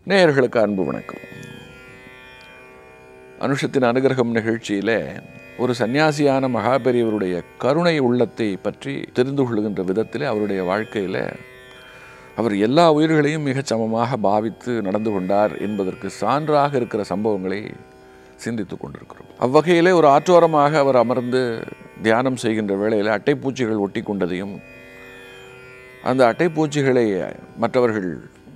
நேயர்களுக்கு அன்பு வணக்கம். அனுஷத்தின் அனுகிரகம் நிகழ்ச்சியிலே ஒரு சன்னியாசியான மகாபெரியவருடைய கருணை உள்ளத்தை பற்றி தெரிந்து கொள்கின்ற விதத்திலே அவருடைய வாழ்க்கையில் அவர் எல்லா உயிர்களையும் மிகச் சமமாக பாவித்து நடந்து கொண்டார் என்பதற்கு சான்றாக இருக்கிற சம்பவங்களை சிந்தித்து கொண்டிருக்கிறோம். அவ்வகையிலே ஒரு ஆற்றோரமாக அவர் அமர்ந்து தியானம் செய்கின்ற வேளையில் அட்டைப்பூச்சிகள் ஒட்டி கொண்டதையும் அந்த அட்டைப்பூச்சிகளை மற்றவர்கள்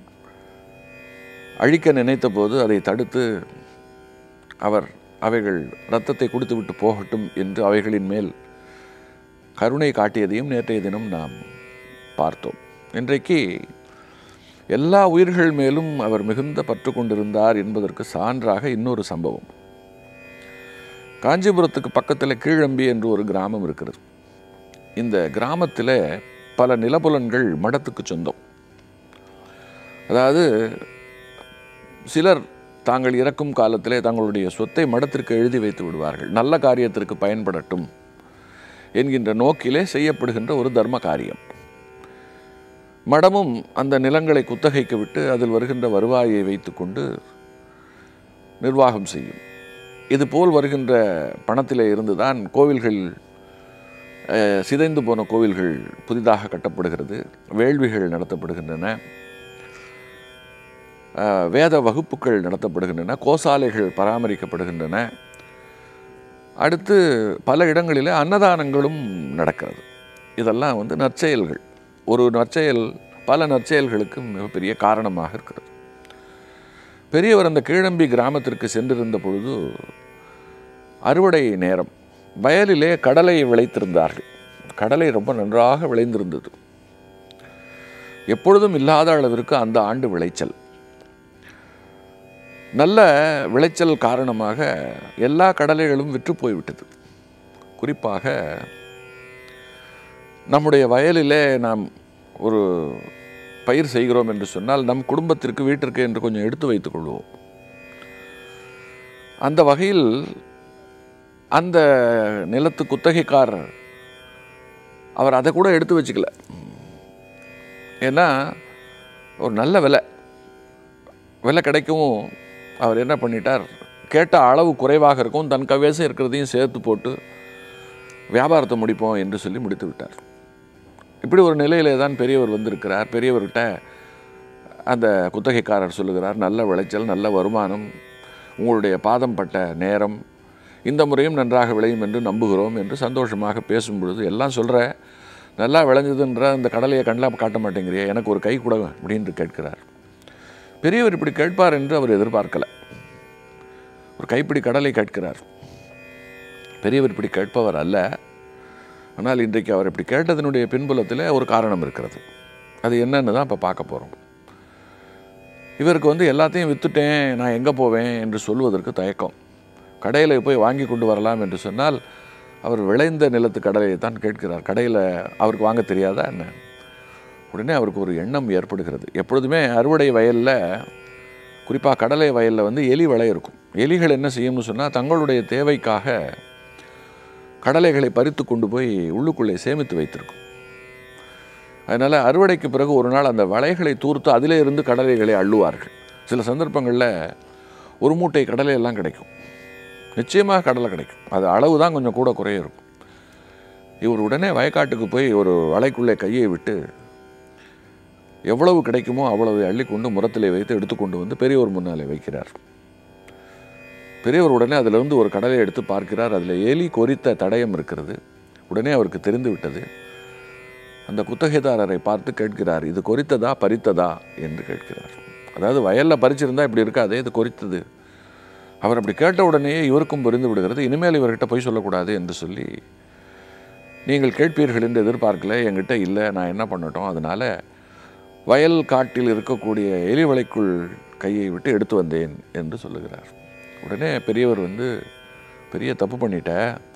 அழிக்க நினைத்த போது அதை தடுத்து அவர் அவைகள் இரத்தத்தை குடித்துவிட்டு போகட்டும் என்று அவைகளின் மேல் கருணை காட்டியதையும் நேற்றைய தினம் நாம் பார்த்தோம். இன்றைக்கு எல்லா உயிர்கள் மேலும் அவர் மிகுந்த பற்று கொண்டிருந்தார் என்பதற்கு சான்றாக இன்னொரு சம்பவம். காஞ்சிபுரத்துக்கு பக்கத்தில் கீழம்பி என்று ஒரு கிராமம் இருக்கிறது. இந்த கிராமத்தில் பல நிலப்புலன்கள் மடத்துக்கு சொந்தம். அதாவது சிலர் தாங்கள் இறக்கும் காலத்திலே தங்களுடைய சொத்தை மடத்திற்கு எழுதி வைத்து விடுவார்கள், நல்ல காரியத்திற்கு பயன்படட்டும் என்கின்ற நோக்கிலே செய்யப்படுகின்ற ஒரு தர்ம காரியம். மடமும் அந்த நிலங்களை குத்தகைக்கு விட்டு அதில் வருகின்ற வருவாயை வைத்து கொண்டு நிர்வாகம் செய்யும். இதுபோல் வருகின்ற பணத்திலே இருந்துதான் கோவில்கள், சிதைந்து போன கோவில்கள் புதிதாக கட்டப்படுகிறது, வேள்விகள் நடத்தப்படுகின்றன, வேத வகுப்புகள் நடத்தப்படுகின்றன, கோசாலைகள் பராமரிக்கப்படுகின்றன. அடுத்து பல இடங்களில் அன்னதானங்களும் நடக்கிறது. இதெல்லாம் நற்செயல்கள். ஒரு நற்செயல் பல நற்செயல்களுக்கு மிகப்பெரிய காரணமாக இருக்கிறது. பெரியவர் அந்த கீழம்பி கிராமத்திற்கு சென்றிருந்த பொழுது அறுவடை நேரம். வயலிலே கடலை விளைத்திருந்தார்கள். கடலை ரொம்ப நன்றாக விளைந்திருந்தது. எப்பொழுதும் இல்லாத அளவிற்கு அந்த ஆண்டு விளைச்சல். நல்ல விளைச்சல் காரணமாக எல்லா கடலைகளும் விற்று போய்விட்டது. குறிப்பாக நம்முடைய வயலிலே நாம் ஒரு பயிர் செய்கிறோம் என்று சொன்னால் நம் குடும்பத்திற்கு வீட்டிற்கு என்று கொஞ்சம் எடுத்து வைத்துக் கொள்வோம். அந்த வகையில் அந்த நிலத்து குத்தகைக்காரர் அவர் அதை கூட எடுத்து வச்சுக்கல. ஏன்னா ஒரு நல்ல விலை கிடைக்கவும் அவர் என்ன பண்ணிட்டார், கேட்ட அளவு குறைவாக இருக்கும், தன் கவேசம் இருக்கிறதையும் சேர்த்து போட்டு வியாபாரத்தை முடிப்போம் என்று சொல்லி முடித்து விட்டார். இப்படி ஒரு நிலையிலே தான் பெரியவர் வந்திருக்கிறார். பெரியவர்கிட்ட அந்த குத்தகைக்காரர் சொல்லுகிறார், நல்ல விளைச்சல், நல்ல வருமானம், உங்களுடைய பாதம் பட்ட நேரம், இந்த முறையும் நன்றாக விளையும் என்று நம்புகிறோம் என்று சந்தோஷமாக பேசும் பொழுது, எல்லாம் சொல்கிற நல்லா விளைஞ்சதுன்ற அந்த கடலையை கண்ணில் காட்ட மாட்டேங்கிறியா, எனக்கு ஒரு கை கூட அப்படின்னு கேட்கிறார். பெரியவர் இப்படி கேட்பார் என்று அவர் எதிர்பார்க்கலை. ஒரு கைப்பிடி கடலை கேட்கிறார். பெரியவர் இப்படி கேட்பவர் அல்ல. ஆனால் இன்றைக்கு அவர் இப்படி கேட்டதனுடைய பின்புலத்தில் ஒரு காரணம் இருக்கிறது. அது என்னன்னு தான் இப்போ பார்க்க போகிறோம். இவருக்கு எல்லாத்தையும் விற்றுட்டேன், நான் எங்கே போவேன் என்று சொல்வதற்கு தயக்கம். கடையில் போய் வாங்கி கொண்டு வரலாம் என்று சொன்னால் அவர் விளைந்த நிலத்து கடலையை தான் கேட்கிறார். கடையில் அவருக்கு வாங்க தெரியாதா என்ன? உடனே அவருக்கு ஒரு எண்ணம் ஏற்படுகிறது. எப்பொழுதுமே அறுவடை வயலில், குறிப்பாக கடலை வயலில் எலி வலை இருக்கும். எலிகள் என்ன செய்யும்னு சொன்னால் தங்களுடைய தேவைக்காக கடலைகளை பறித்து கொண்டு போய் உள்ளுக்குள்ளே சேமித்து வைத்திருக்கும். அதனால் அறுவடைக்கு பிறகு ஒரு நாள் அந்த வலைகளை தூர்த்து அதிலே இருந்து கடலைகளை அள்ளுவார்கள். சில சந்தர்ப்பங்களில் ஒரு மூட்டை கடலையெல்லாம் கிடைக்கும். நிச்சயமாக கடலை கிடைக்கும். அது அளவு தான் கொஞ்சம் கூட குறைய இருக்கும். இவர் உடனே வயக்காட்டுக்கு போய் ஒரு வலைக்குள்ளே கையை விட்டு எவ்வளவு கிடைக்குமோ அவ்வளவு அள்ளிக்கொண்டு முரத்திலே வைத்து எடுத்துக்கொண்டு பெரியவர் முன்னாலே வைக்கிறார். பெரியவர் உடனே அதிலிருந்து ஒரு கடலை எடுத்து பார்க்கிறார். அதில் எலி கொறித்த தடயம் இருக்கிறது. உடனே அவருக்கு தெரிந்து விட்டது. அந்த குத்தகைதாரரை பார்த்து கேட்கிறார், இது கொறித்ததா பறித்ததா என்று கேட்கிறார். அதாவது வயலில் பறிச்சிருந்தா இப்படி இருக்காதே, இது கொறித்தது. அவர் அப்படி கேட்ட உடனேயே இவருக்கும் புரிந்து விடுகிறது, இனிமேல் இவர்கிட்ட போய் சொல்லக்கூடாது என்று சொல்லி, நீங்கள் கேட்பீர்கள் என்று எதிர்பார்க்கல, என்கிட்ட இல்லை, நான் என்ன பண்ணட்டும், அதனால் வயல் காட்டில் இருக்கக்கூடிய எலி வலைக்குள் கையை விட்டு எடுத்து வந்தேன் என்று சொல்லுகிறார். உடனே பெரியவர் பெரிய தப்பு பண்ணிட்ட,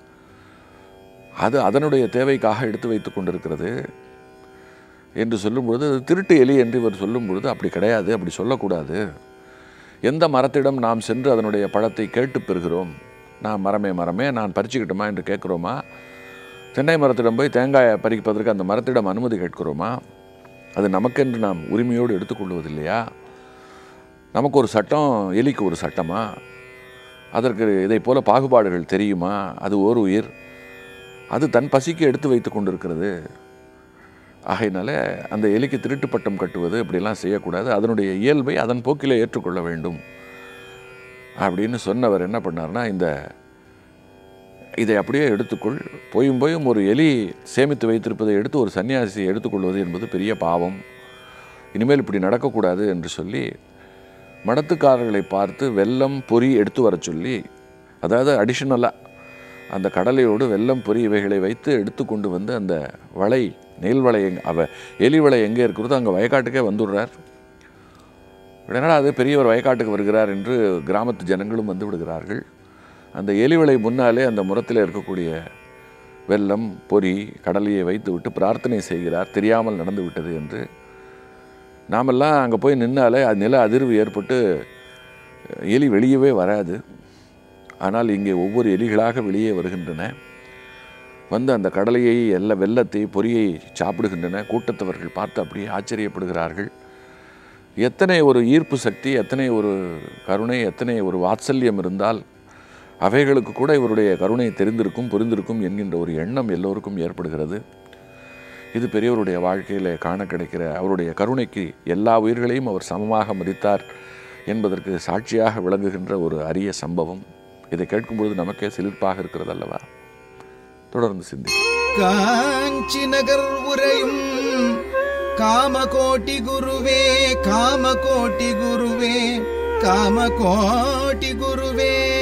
அது அதனுடைய தேவைக்காக எடுத்து வைத்து கொண்டிருக்கிறது என்று சொல்லும்பொழுது, அது திருட்டு எலி என்று இவர் சொல்லும் பொழுது, அப்படி கிடையாது, அப்படி சொல்லக்கூடாது. எந்த மரத்திடம் நாம் சென்று அதனுடைய பழத்தை கேட்டு பெறுகிறோம், நான் மரமே நான் பறிச்சுக்கிட்டோமா என்று கேட்குறோமா, தென்னை மரத்திடம் போய் தேங்காயை பறிப்பதற்கு அந்த மரத்திடம் அனுமதி கேட்கிறோமா, அது நமக்கென்று நாம் உரிமையோடு எடுத்துக்கொள்வதில்லையா? நமக்கு ஒரு சட்டம், எலிக்கு ஒரு சட்டமா? அதற்கு இதை போல பாகுபாடுகள் தெரியுமா? அது ஓர் உயிர், அது தன் பசிக்கு எடுத்து வைத்து கொண்டிருக்கிறது. ஆகையினால அந்த எலிக்கு திருட்டு பட்டம் கட்டுவது இப்படிலாம் செய்யக்கூடாது, அதனுடைய இயல்பை அதன் போக்கிலே ஏற்றுக்கொள்ள வேண்டும் அப்படின்னு சொன்னவர் என்ன பண்ணார்னா, இதை அப்படியே எடுத்துக்கொள், போயும் ஒரு எலி சேமித்து வைத்திருப்பதை எடுத்து ஒரு சன்னியாசி எடுத்துக்கொள்வது என்பது பெரிய பாவம், இனிமேல் இப்படி நடக்கக்கூடாது என்று சொல்லி மடத்துக்காரர்களை பார்த்து வெல்லம் பொறி எடுத்து வர சொல்லி, அதாவது அடிஷனலாக அந்த கடலையோடு வெல்லம் பொறி இவைகளை வைத்து எடுத்து கொண்டு வந்து அந்த வளை, நெல் வளை எலி வளை எங்கே இருக்கிறதோ அங்கே வயக்காட்டுக்கே வந்துடுறார். உடனே அது பெரியவர் வயக்காட்டுக்கு வருகிறார் என்று கிராமத்து ஜனங்களும் வந்து விடுகிறார்கள். அந்த எலி வளை முன்னாலே அந்த முறத்தில் இருக்கக்கூடிய வெல்லம் பொறி கடலையை வைத்து விட்டு பிரார்த்தனை செய்கிறார், தெரியாமல் நடந்து விட்டது என்று. நாமெல்லாம் அங்கே போய் நின்னாலே அது நில அதிர்வு ஏற்பட்டு எலி வெளியவே வராது. ஆனால் இங்கே ஒவ்வொரு எலிகளாக வெளியே வருகின்றன, வந்து அந்த கடலையை வெல்லத்தை பொரியை சாப்பிடுகின்றன. கூட்டத்தவர்கள் பார்த்து அப்படியே ஆச்சரியப்படுகிறார்கள். எத்தனை ஒரு ஈர்ப்பு சக்தி, எத்தனை ஒரு கருணை, எத்தனை ஒரு வாத்சல்யம் இருந்தால் அவைகளுக்கு கூட இவருடைய கருணை தெரிந்திருக்கும், புரிந்திருக்கும் என்கின்ற ஒரு எண்ணம் எல்லோருக்கும் ஏற்படுகிறது. இது பெரியவருடைய வாழ்க்கையில் காண கிடைக்கிற அவருடைய கருணைக்கு எல்லா உயிர்களையும் அவர் சமமாக மதித்தார் என்பதற்கு சாட்சியாக விளங்குகின்ற ஒரு அரிய சம்பவம். இதை கேட்கும்பொழுது நமக்கே சிலிர்ப்பாக இருக்கிறது அல்லவா? தொடர்ந்து சிந்தி. காஞ்சி நகர் உரையும் காமகோட்டி குருவே, காமகோட்டி குருவே, காமகோட்டி குருவே.